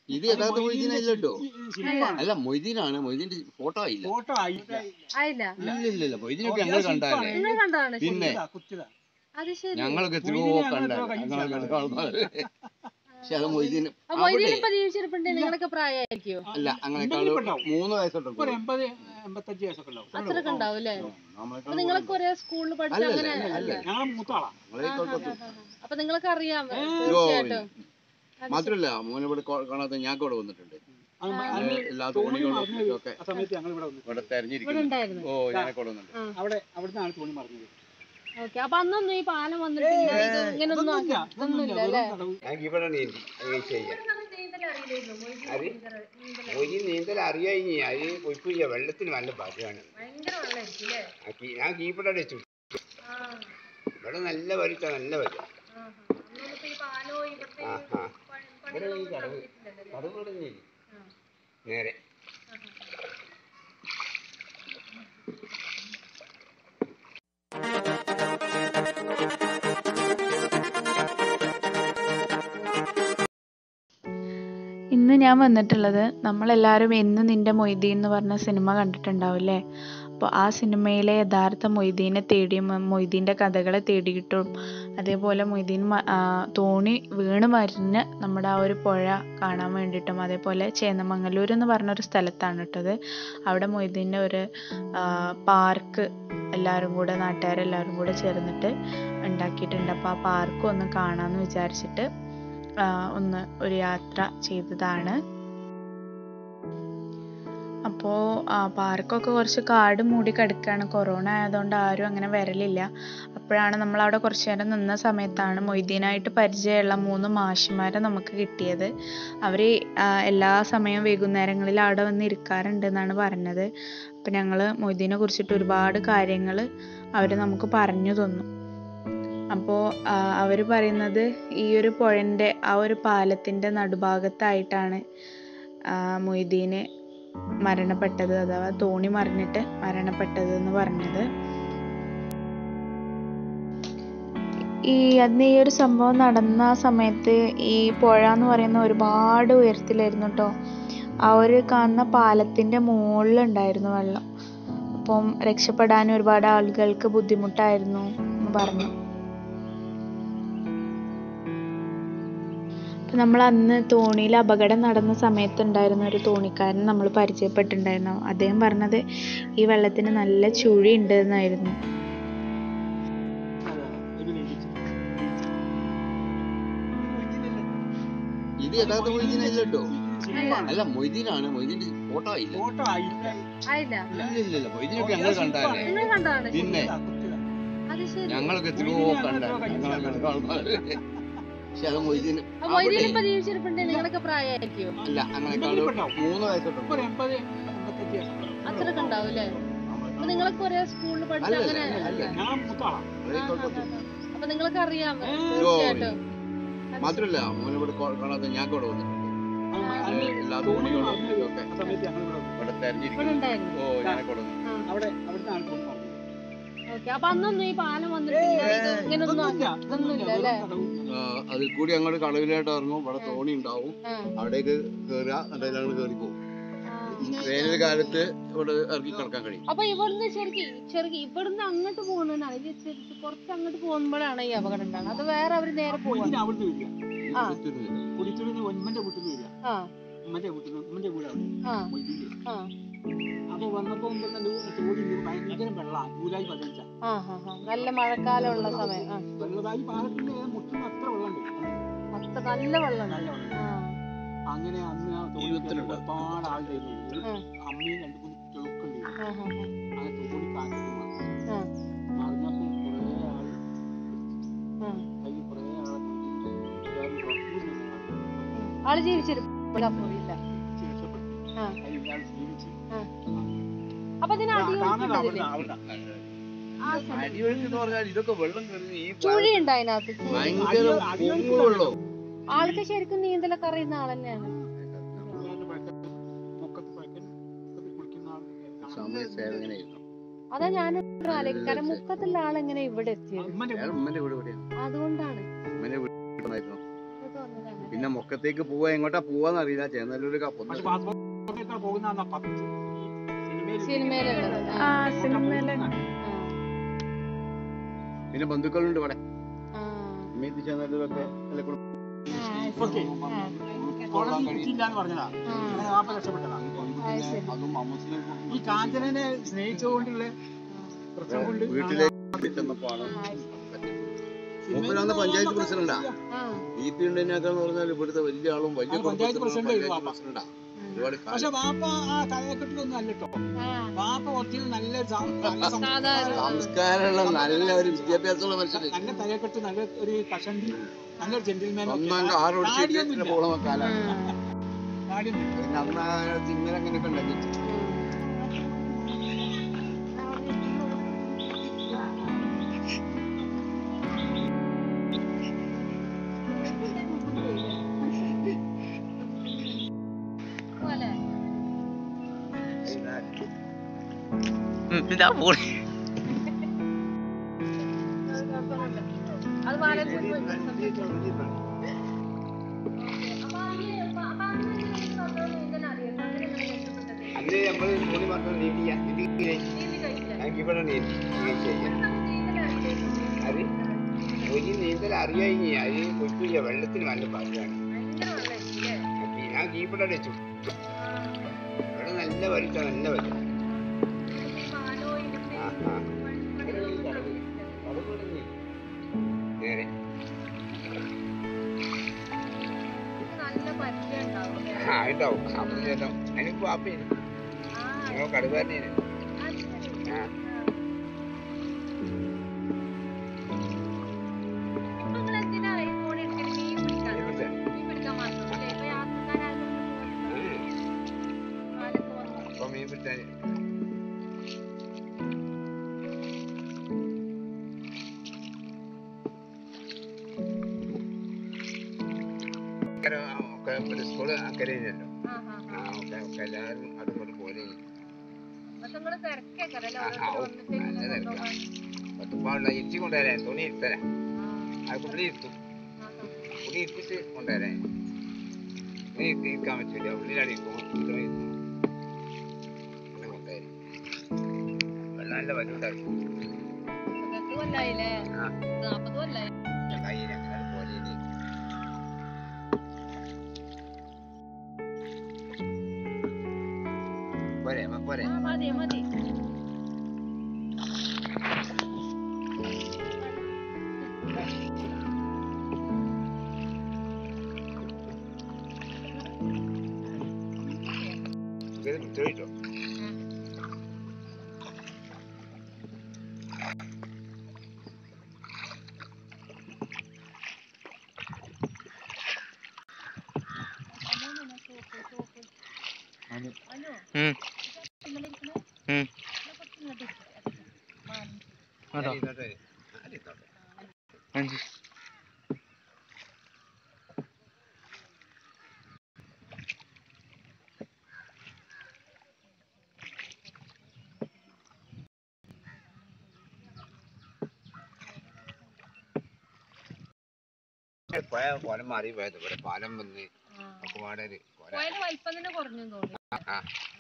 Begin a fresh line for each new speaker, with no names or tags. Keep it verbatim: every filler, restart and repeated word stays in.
ഇത് യഥാർത്ഥ മൊയ്തീനല്ലോ. അല്ല, മൊയ്തീനാണ്. മൊയ്തീന്റെ ഫോട്ടോ ആയില്ല. ഇല്ല ഇല്ല മൊയ്തീനൊക്കെ ഞങ്ങൾ കണ്ടാലേ. പിന്നെ ഞങ്ങളൊക്കെ എത്രയോ കണ്ടാല്. പക്ഷെ അത് മൊയ്തീൻ അല്ല, അങ്ങനെക്കാളും മൂന്ന് വയസ്സോട്ടോ മാത്രല്ല. മോനെ ഇവിടെ കാണാത്ത ഞാൻ ഇവിടെ വന്നിട്ടുണ്ട്. എല്ലാ തോണികളും ഒക്കെ ഇവിടെ തെരഞ്ഞിരിക്കുന്നു. ഓ, ഞാനൊക്കെ ഇവിടെ വന്നിട്ടുണ്ട്.
അപ്പൊ അന്നൊന്നും ഈ പാലം വന്നിട്ടില്ല.
നീന്തൽ അറിയാ. അത് കുഴപ്പമില്ല. വെള്ളത്തിന് നല്ല ഭാഗ്യമാണ്. ഞാൻ കീപ്പട വെച്ചു. ഇവിടെ നല്ല വരിച്ച നല്ല വരിക. ആ ആ ഇവിടെ ഈ കടവ് കടവ് തന്നെ നേരെ.
ഇന്ന് ഞാൻ വന്നിട്ടുള്ളത്, നമ്മളെല്ലാവരും എന്ന് നിൻ്റെ മൊയ്തീൻ എന്ന് പറഞ്ഞ സിനിമ കണ്ടിട്ടുണ്ടാവില്ലേ. അപ്പോൾ ആ സിനിമയിലെ യഥാർത്ഥ മൊയ്തീനെ തേടിയും മൊയ്തീൻ്റെ കഥകളെ തേടിയിട്ടും അതേപോലെ മൊയ്തീൻ തോണി വീണ് മരിഞ്ഞ് നമ്മുടെ ആ ഒരു പുഴ കാണാൻ വേണ്ടിയിട്ടും, അതേപോലെ ചേന്നമംഗലൂർ എന്ന് പറഞ്ഞൊരു സ്ഥലത്താണ് ഇട്ടത്. അവിടെ മൊയ്തീൻ്റെ ഒരു പാർക്ക് എല്ലാവരും കൂടെ നാട്ടുകാരെല്ലാവരും കൂടെ ചേർന്നിട്ട് ഉണ്ടാക്കിയിട്ടുണ്ട്. അപ്പോൾ ആ പാർക്ക് ഒന്ന് കാണാമെന്ന് വിചാരിച്ചിട്ട് ഒന്ന് ഒരു യാത്ര ചെയ്തതാണ്. അപ്പോൾ പാർക്കൊക്കെ കുറച്ച് കാട് മൂടി കിടക്കുകയാണ്. കൊറോണ ആയതുകൊണ്ട് ആരും അങ്ങനെ വരലില്ല. അപ്പോഴാണ് നമ്മളവിടെ കുറച്ച് നേരം നിന്ന സമയത്താണ് മൊയ്തീനായിട്ട് പരിചയമുള്ള മൂന്ന് മാഷിമാരെ നമുക്ക് കിട്ടിയത്. അവർ എല്ലാ സമയവും വൈകുന്നേരങ്ങളിൽ അവിടെ വന്ന് ഇരിക്കാറുണ്ട് എന്നാണ് പറഞ്ഞത്. അപ്പം ഞങ്ങൾ മൊയ്തീനെ കുറിച്ചിട്ട് ഒരുപാട് കാര്യങ്ങൾ അവർ നമുക്ക് പറഞ്ഞു തന്നു. അപ്പോൾ അവർ പറയുന്നത് ഈ ഒരു പുഴൻ്റെ ആ ഒരു പാലത്തിൻ്റെ നടുഭാഗത്തായിട്ടാണ് മൊയ്തീന് മരണപ്പെട്ടത്, അഥവാ തോണി മറിഞ്ഞിട്ട് മരണപ്പെട്ടത് എന്ന് പറഞ്ഞത്. ഈ അന്ന് ഈ ഒരു സംഭവം നടന്ന സമയത്ത് ഈ പുഴ എന്ന് പറയുന്ന ഒരുപാട് ഉയരത്തിലായിരുന്നു കേട്ടോ. ആ ഒരു കാണുന്ന പാലത്തിൻ്റെ മുകളിലുണ്ടായിരുന്നു വെള്ളം. അപ്പം രക്ഷപ്പെടാൻ ഒരുപാട് ആളുകൾക്ക് ബുദ്ധിമുട്ടായിരുന്നു എന്ന് പറഞ്ഞു. നമ്മൾ അന്ന് തോണിയിൽ അപകടം നടന്ന സമയത്തുണ്ടായിരുന്ന ഒരു തോണിക്കാരൻ നമ്മൾ പരിചയപ്പെട്ടിട്ടുണ്ടായിരുന്നു. അദ്ദേഹം പറഞ്ഞത് ഈ വെള്ളത്തിന് നല്ല ചുഴി ഉണ്ട് എന്നായിരുന്നു.
ഇത് യഥാർത്ഥ മൊയ്തീനല്ലോ. അല്ല, മൊയ്തീനാണ്. മൊയ്തീന്റെ ഫോട്ടോ ആയില്ല. ഇല്ല ഇല്ല മൊയ്തീനൊക്കെ ഞങ്ങൾ കണ്ടാലേ. പിന്നെ ഞങ്ങളൊക്കെ എത്രയോ കണ്ടാല്. പക്ഷെ അത് മൊയ്തീൻ അല്ല, അങ്ങനെക്കാളും മൂന്ന് വയസ്സോട്ടോ മാത്രല്ല. മോനെ ഇവിടെ കാണാത്ത ഞാൻ ഇവിടെ വന്നിട്ടുണ്ട്. എല്ലാ തോണികളും ഒക്കെ ഇവിടെ തെരഞ്ഞിരിക്കുന്നു. ഓ, ഞാനൊക്കെ ഇവിടെ വന്നിട്ടുണ്ട്. അതിൽ കൂടി അങ്ങോട്ട് കടവിലായിട്ട് ഇറങ്ങും. ഇവിടെ തോണി ഉണ്ടാവും. അവിടേക്ക് കേറുക, അതിലാണ് കയറി പോകും. വേനൽ കാലത്ത് ഇവിടെ ഇറങ്ങി കിടക്കാൻ കഴിയും.
അപ്പൊ ഇവിടുന്ന് ശരിക്കും ശരിക്കും ഇവിടുന്ന് അങ്ങോട്ട് പോകുന്നതാണ്. കുറച്ച് അങ്ങോട്ട് പോകുമ്പോഴാണ് ഈ അപകടം ഉണ്ടാകുന്നത്. അത് വേറെ അവര് നേരെ പോകും.
അപ്പൊ വന്നപ്പോ ഭയങ്കര
നല്ല മഴക്കാലമുള്ള സമയം. നല്ല വെള്ളം.
അങ്ങനെ അന്ന് ആ തോണി ഒരുപാട് ആളുകൾ അമ്മയും രണ്ടു മൂന്ന് കുട്ടികളൊക്കെ ഉണ്ട്. അങ്ങനെ തോണി കാറ്റ് മറിഞ്ഞപ്പോ കുറെ ആള് അതിൽ കുറെ
ആള് ജീവിച്ചിരിക്കും. അപ്പൊ ചുഴി ഉണ്ട് അതിനകത്ത്. ആൾക്ക് ശരിക്കും നീന്തലൊക്കെ അറിയുന്ന ആൾ തന്നെയാണ്. അതാ ഞാൻ ആലോചിക്കും, കാരണം മുക്കത്തുള്ള ആളെങ്ങനെ ഇവിടെ എത്തിയത്? അതുകൊണ്ടാണ്
പിന്നെ മുക്കത്തേക്ക് പോവാ എങ്ങോട്ടാ പോവാന്ന് അറിയില്ല. ചേന്നല്ലൂര് കപ്പം പിന്നെ ബന്ധുക്കളുണ്ട് ഇവിടെ ചേന്നല്ലൂരൊക്കെ.
ഈ കാഞ്ചനനെ സ്നേഹിച്ചുകൊണ്ടുള്ള
വീട്ടിലേക്ക് ചെന്നപ്പോഴാണ് മൂപ്പരാന്ന് പഞ്ചായത്ത് പ്രസിഡന്റാ. ബി പി ഉണ്ടെന്നൊക്കെന്ന് പറഞ്ഞാൽ ഇവിടുത്തെ വലിയ ആളും വലിയ
പഞ്ചായത്ത് പ്രസിഡന്റ്.
പ്രസിഡന്റാ. ഒരുപാട്
പക്ഷെ വാപ്പ ആ തലക്കെട്ടിലൊന്നും അല്ലട്ടോ. വാപ്പ കുറച്ച് നല്ല
സംസ്കാരമുള്ള നല്ല ഒരു വിദ്യാഭ്യാസമുള്ള മനുഷ്യൻ,
നല്ല തലക്കെട്ട്, നല്ല ഒരു കഷണ്ടി, നല്ലൊരു ജെന്റിൽമാൻ.
പോള കാലാണ്. പിന്നെ അന്ന് ഇങ്ങനെ അങ്ങനെയൊക്കെ ഉണ്ടാക്കി.
ഇതാ പോളി
അന്ന് നമ്മള് തോണി മാത്രം നീന്തിയ ഇവിടെ അത് ഒരു നീന്തൽ അറിയായി. അത് കൊച്ചില്ല, വെള്ളത്തിന് നല്ല പാട്ടാണ്. ഞാൻ കീപ്പിടെ വെച്ചു. ഇവിടെ നല്ല വലിച്ച നല്ല വലിച്ച ഉണ്ടാവും. അപ്പൊ ചേട്ടൻ അതിന് പാപ്പേന് ഞങ്ങൾ കടുകാരനേന്. അപ്പൊ മീൻ പിടിച്ചാൽ സ്കൂള് അക്കരയില്ലല്ലോ. എല്ലാവരും അതുകൊണ്ട് പോലെ പത്തുപ്പാടുള്ള ഇച്ചി കൊണ്ടുവരാൻ തുണി ഇരുത്തരാ. അത് പുള്ളി ഇരുത്തും. പുള്ളി ഇരുത്തിട്ട് കൊണ്ടുവരാൻ തുണി ഇരിക്കാൻ പറ്റില്ല. ഉള്ളിലാണ് ഇരിക്കും. തുണി ഇരുത്തും പിന്നെ കൊണ്ടുവരാൻ വെള്ളം നല്ല വലുതായി. കയ്യിൽ അങ്ങനെ പോലെ പോരെ പോരെ.
മതി മതി.
ചോദിച്ചോ. കോലം മാറി പോയത് ഇവിടെ പാലം വന്ന് ഒക്കെ പാടൊരു
വലിപ്പം തന്നെ കുറഞ്ഞു തോന്നി.